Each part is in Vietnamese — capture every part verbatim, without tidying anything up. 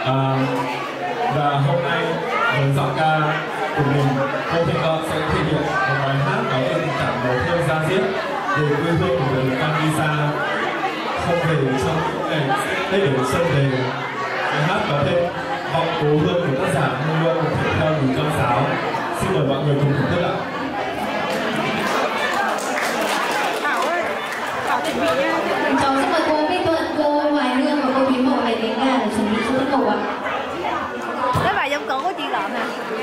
À, và hôm nay với giọng ca của mình, cô Thanh Ngọ sẽ thể hiện một bài hát có tình cảm đầu thơ da diết về quê hương của người con đi xa, không về trong những ngày Tết đến xuân về. Bài hát có tên Vọng Cố Hương của tác giả Hương Luân thể theo Bùi Con Sáo. Xin mời mọi người cùng thưởng thức ạ. Cháu xin mời cô Minh Thuận, cô Hoài Hương và cô Thúy Mộng lấy tiếng gà để chuẩn bị cho tiết mục ạ. Cái bài giống cổ của chị Lợn nè.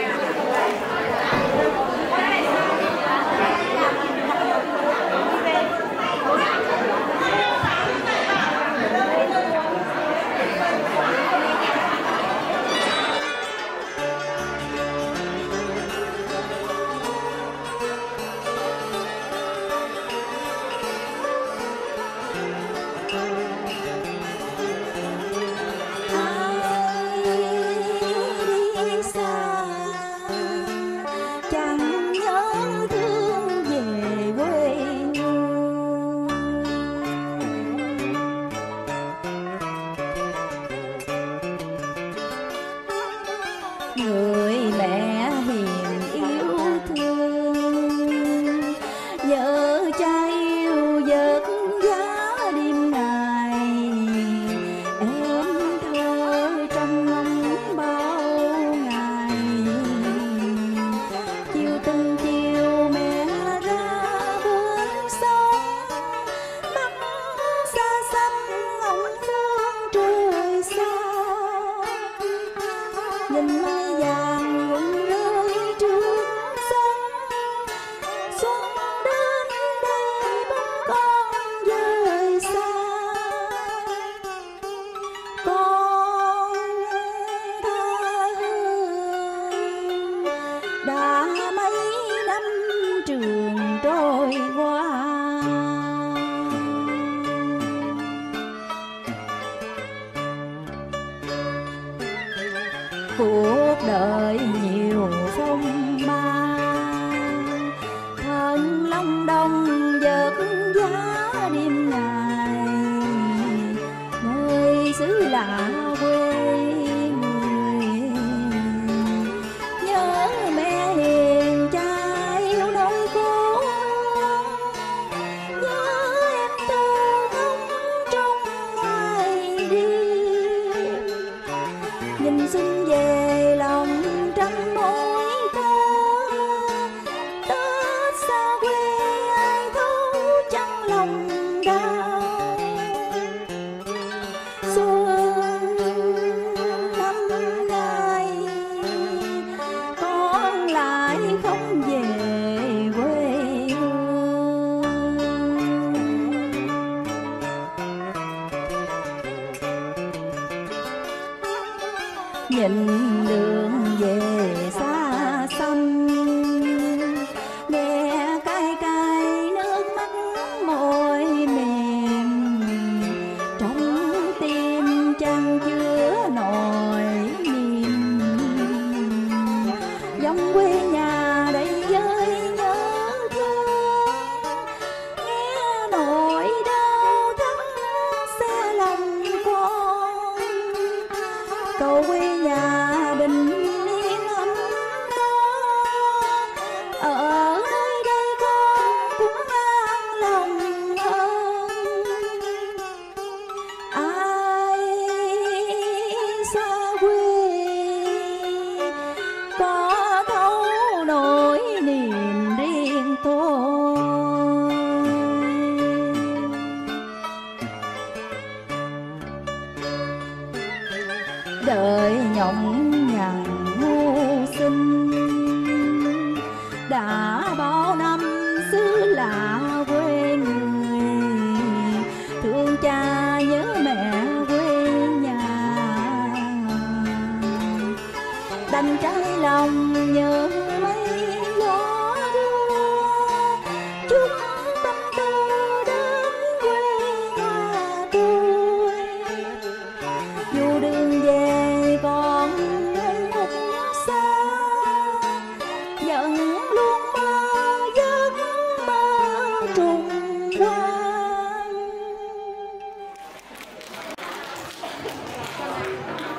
Người mẹ hiền yêu thương, vợ cha yêu vất vả đêm ngày, em thơ trong ngóng bao ngày. Chiều từng chiều mẹ ra bến sông, mắt xa xăm ngóng phương trời xa. Nhìn mây vàng rụng rơi trước sân, xuân đến đây bóng con rời xa. Con tha hương đã mấy năm trường trôi qua. Cuộc đời nhiều phong ba, thân long đong vất vả đêm ngày, nơi xứ lạ quê người. Nhớ mẹ hiền cha yêu nỗi cô, nhớ em thơ ngóng trong ngày đêm. Nhìn xuân về lòng trăm mối thơ, Tết xa quê ai thấu trong lòng đau. Xuân năm nay con lại không về quê hương. Nhìn đường về xa xăm, nghe cay cay nước mắt môi mềm, trong tim chan chứa nỗi niềm. Dòng quê nhà đầy với nhớ thương, nghe nỗi đau thắt xe lòng con. Cầu quê nhà bình yên ấm no, ở nơi đây con cũng an lòng hơn. Ai xa quê có thấu nỗi niềm riêng thôi. Đời nhộng nhằn ngu sinh, đã bao năm xứ lạ quê người. Thương cha nhớ mẹ quê nhà, đành trái lòng nhớ mấy gió đưa. Chúc tâm tư đến quê nhà tôi, dù đường về còn khúc xa, vẫn luôn mơ giấc mơ trùng quang.